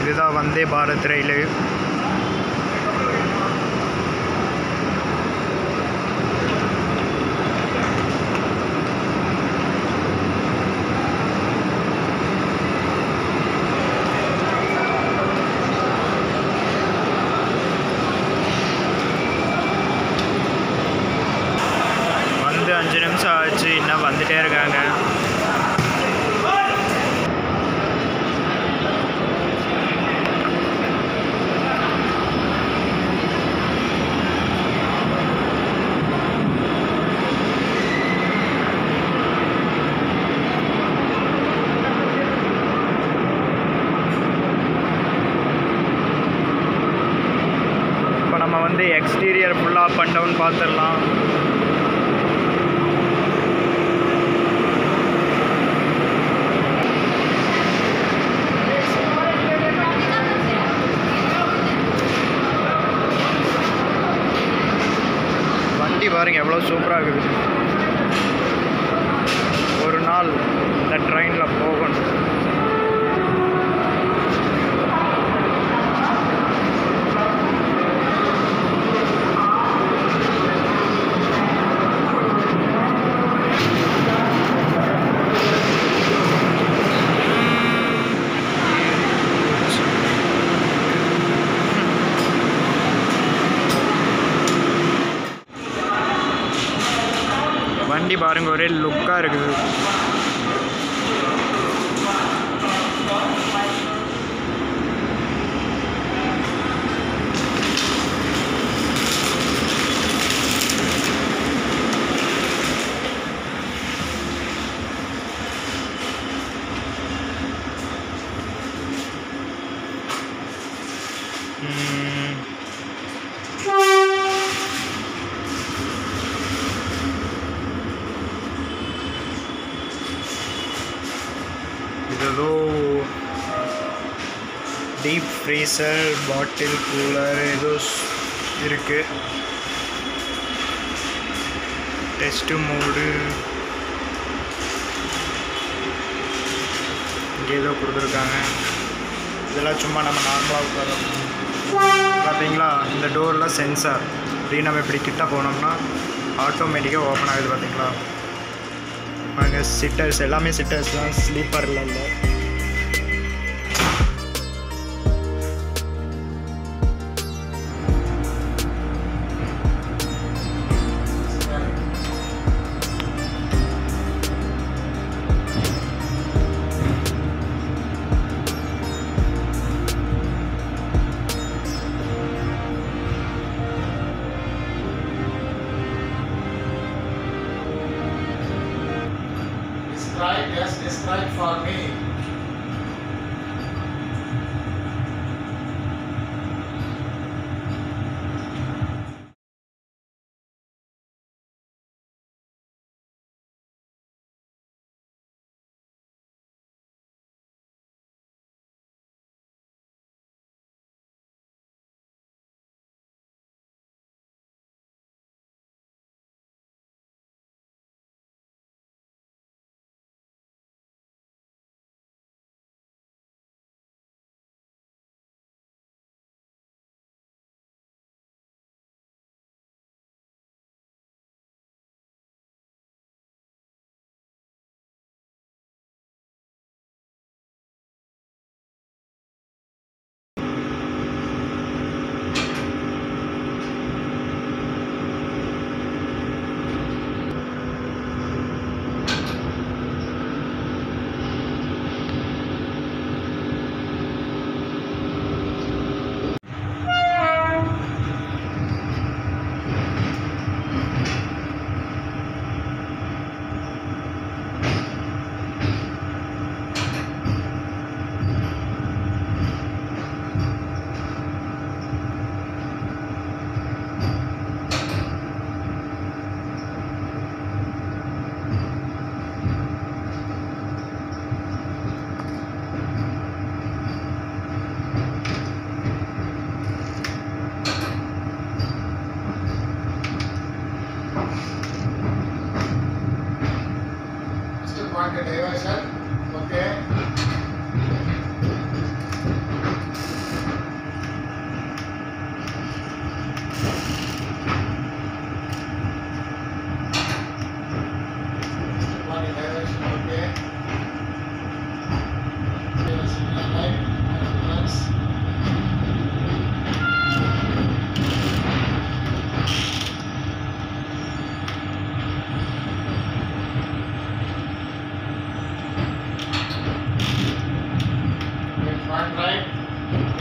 இதுதான் வந்தே பாரத் ரயில். வந்து 5 நிமிஷம் ஆச்சு, இன்னும் வந்துட்டே இருக்காங்க. இப்போ நம்ம வந்து எக்ஸ்டீரியர் ஃபுல்லாக அப் அண்ட் டவுன் பார்த்துடலாம். வண்டி பாருங்க எவ்வளோ சூப்பராக இருக்குது. ஒரு நாள் இந்த ட்ரெயினில் போகணும். வண்டி பாருங்க ஒரே லுக்காக இருக்குது. இதோ டீப் ஃப்ரீசர், பாட்டில் கூலர் ஏதோ இருக்கு. டெஸ்ட் மோடு இங்கே ஏதோ கொடுத்துருக்காங்க. இதெல்லாம் சும்மா நம்ம நார்மலாக உட்காரோம். பார்த்தீங்களா, இந்த டோரில் சென்சார். இப்படி நம்ம இப்படி கிட்ட போனோம்னா ஆட்டோமேட்டிக்காக ஓப்பன் ஆகுது. பார்த்தீங்களா, அங்கே சிட்டர்ஸ் எல்லாமே சிட்டர்ஸ் தான், ஸ்லீப்பரில் இல்லை. Describe for me.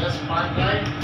spotlight.